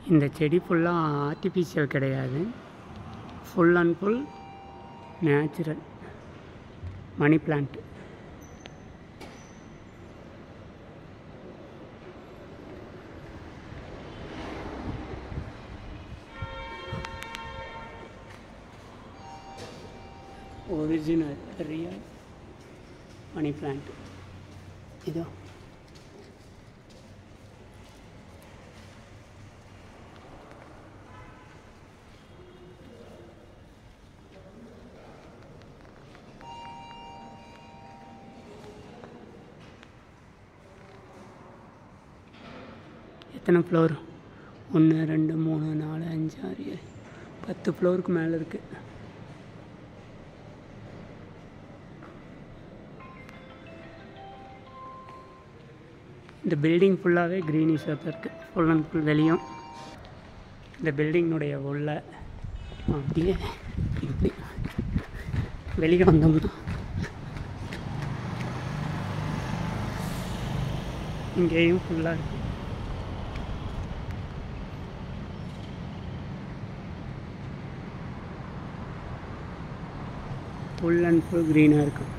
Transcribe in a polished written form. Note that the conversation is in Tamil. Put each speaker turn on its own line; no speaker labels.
இந்த செடி ஃபுல்லாக ஆர்டிஃபிஷியல் கிடையாது, full and full natural money plant. Original real money plant இதோ. எத்தனை ஃப்ளோர்? 1 2 3 4 5 6 7 10 ஃப்ளோருக்கு மேலே இருக்குது. இந்த பில்டிங் ஃபுல்லாகவே க்ரீனிஷாக தான் இருக்குது, ஃபுல் அண்ட் ஃபுல். வெளியும் இந்த பில்டிங்கினுடைய உள்ள அப்படியே இப்படி வெளியே வந்தோம்னா இங்கேயும் ஃபுல்லாக இருக்குது. ஃபுல் அண்ட் ஃபுல் க்ரீனாக இருக்கும்.